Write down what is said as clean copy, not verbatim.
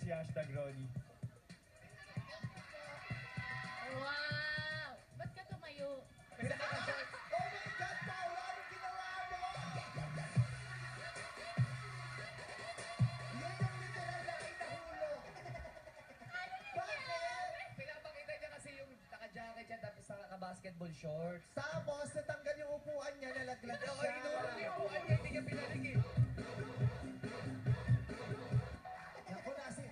si Hashtag Ronnie. Wow! Ba't ka tumayo? Oh my God, Paula! Anong ginawa mo? Yan yung literal na inahulog. Bakit? Pinapakita niya kasi yung naka-jacket niya tapos naka-basketball shorts. Tapos natanggal yung upuan niya, nalaglag Oo, siya. inulog yung upuan niya, hindi niya pinalik eh.